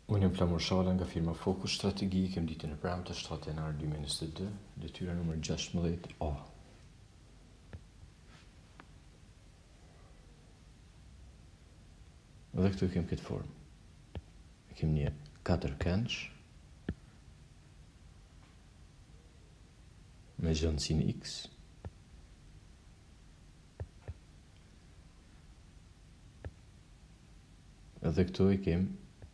Unë jam Flamur Shala nga firma Fokus Strategie, kem ditën e premte 7 janar 2022, detyra numër 16A. Dhe këtu kem këtë formë. Kem një 4 këndsh me gjendjen X. Dhe këtu i kem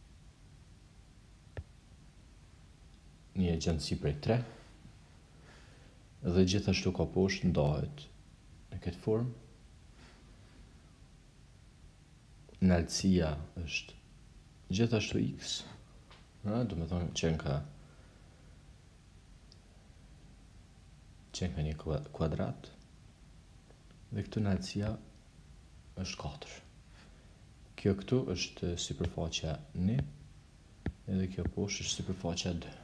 një gjendje prej 3. Dhe gjithashtu ka poshtë ndahet në këtë formë. Naltësia është gjithashtu X, do me thonë qenë ka një kuadrat, dhe këtu naltësia është 4. Kjo këtu është sipërfaqja 1, edhe kjo poshtë është sipërfaqja 2.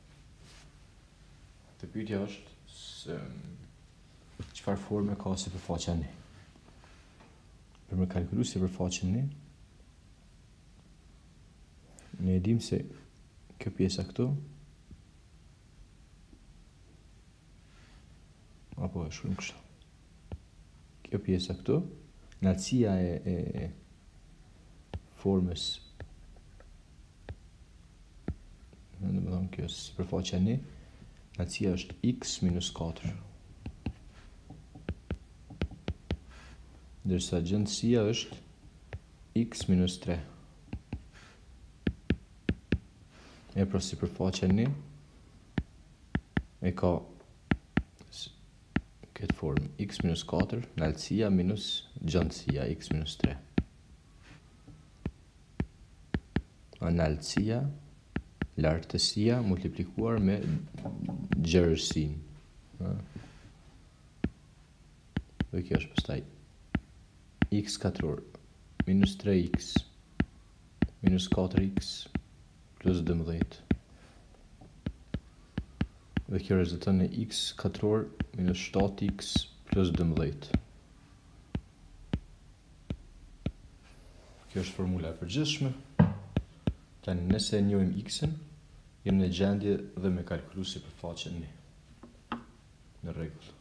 Të pyetja është se çfarë forme ka sipërfaqja 1. Për me kalkulu sipërfaqen 1, ne e dim se kjo pjesa këtu, apo e shkruajmë kështu. Kjo pjesa këtu, naltësia e formës, do të thonë kjo sipërfaqja 1, naltësia është x minus 4. Ndërsa gjendësia është x minus 3. E pra sipërfaqja 1 e ka këtë formë x minus 4, naltësia minus gjendësia x minus 3. A naltësia, lartësia multiplikuar me gjerësinë. Dhe kjo është pastaj x katror minus 3x minus 4x plus 12. Dhe kjo rezulton në x katror minus 7x plus 12. Kjo është formula e përgjithshme. Tani nëse e njohim x-ën, jem në gjendje dhe me kalkulu sipërfaqen 1. Në rregull.